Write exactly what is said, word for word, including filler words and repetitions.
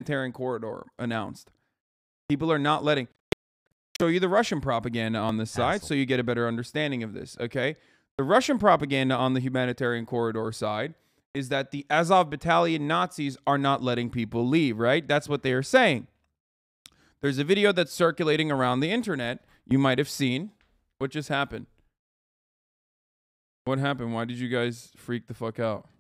humanitarian corridor announced. People are not letting... Show you the Russian propaganda on this side so you get a better understanding of this, okay? The Russian propaganda on the humanitarian corridor side is that the Azov battalion Nazis are not letting people leave, right? That's what they are saying. There's a video that's circulating around the internet you might have seen. What just happened? What happened? Why did you guys freak the fuck out?